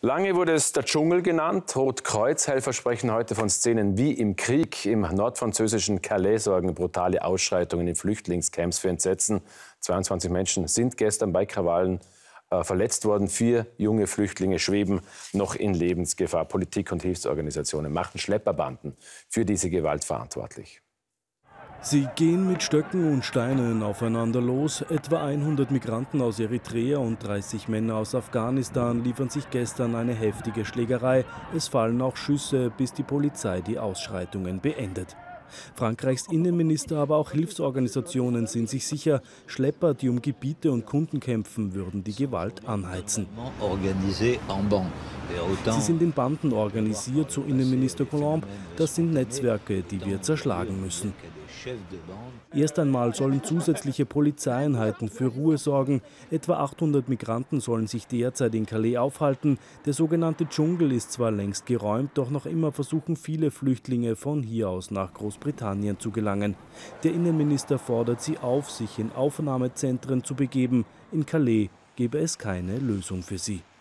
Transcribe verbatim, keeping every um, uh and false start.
Lange wurde es der Dschungel genannt. Rotkreuz-Helfer sprechen heute von Szenen wie im Krieg. Im nordfranzösischen Calais sorgen brutale Ausschreitungen in Flüchtlingscamps für Entsetzen. zweiundzwanzig Menschen sind gestern bei Krawallen äh, verletzt worden. Vier junge Flüchtlinge schweben noch in Lebensgefahr. Politik und Hilfsorganisationen machten Schlepperbanden für diese Gewalt verantwortlich. Sie gehen mit Stöcken und Steinen aufeinander los. Etwa hundert Migranten aus Eritrea und dreißig Männer aus Afghanistan liefern sich gestern eine heftige Schlägerei. Es fallen auch Schüsse, bis die Polizei die Ausschreitungen beendet. Frankreichs Innenminister, aber auch Hilfsorganisationen sind sich sicher, Schlepper, die um Gebiete und Kunden kämpfen, würden die Gewalt anheizen. Sie sind in Banden organisiert, so Innenminister Colomb. Das sind Netzwerke, die wir zerschlagen müssen. Erst einmal sollen zusätzliche Polizeieinheiten für Ruhe sorgen. Etwa achthundert Migranten sollen sich derzeit in Calais aufhalten. Der sogenannte Dschungel ist zwar längst geräumt, doch noch immer versuchen viele Flüchtlinge von hier aus nach Großbritannien zu gelangen. Der Innenminister fordert sie auf, sich in Aufnahmezentren zu begeben. In Calais gebe es keine Lösung für sie.